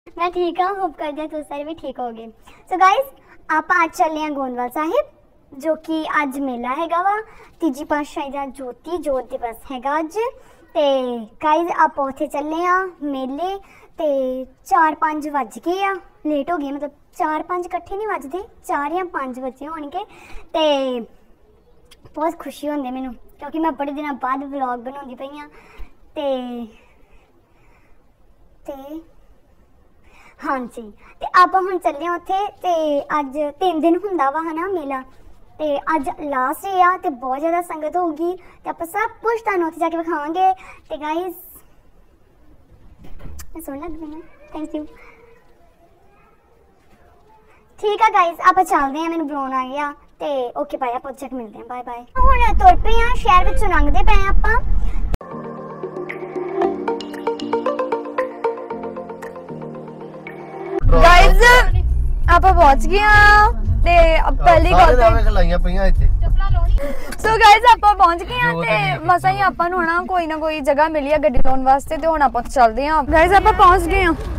मैं ठीक हूँ, होप करते तुम सारे भी ठीक होगे। सो गाइस आप आज चले हैं गोंदवाल साहिब, जो कि अज मेला हैगा वा तीजी पातशाही दा ज्योति जोत दिवस हैगा अज। ते गाइस आप उत्थे चले आ मेले ते 4-5 वज गए आ, लेट हो गए, मतलब 4-5 इकट्ठे नहीं वजदे, 4 या 5 बजे होणगे। ते बहुत खुशी होंदी मैनू क्योंकि मैं बड़े दिनों बाद व्लॉग बनाउंदी पई आ। ते हाँ जी, ते आप हुण चले उत्थे ते अज 3 दिन हुंदा वा है ना मेला, ते अज लास्ट डे आ ते बहुत ज़्यादा संगत होगी ते आप सब कुछ तुहानूं उत्थे जाके विखावांगे। ते गाइस मैं सोहनी लग रही, थैंक यू। ठीक है गाइस आप चलते हैं, मैनूं बुलाउण आ गया ते ओके बाय, आप उत्थे मिलते हैं, बाय बाय। हुण तुर पे आ, शहर विचों लंघदे पे आपां। गाइस आप पहुंच गए ते पहली गल सो गाइस आप पहुंच गए ते मसा ही आपां नूं ना कोई जगह मिली है गड्डी लाउण वास्ते ते हुण आपां चलदे हां। गाइस आप पहुंच गए